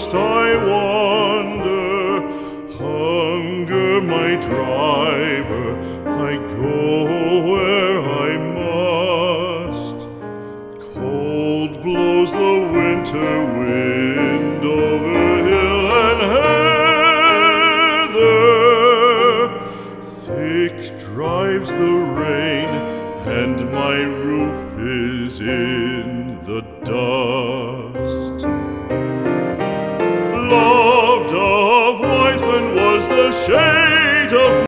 must I wander, hunger my driver, I go where I must. Cold blows the winter wind over hill and heather, thick drives the rain, and my roof is in the dust.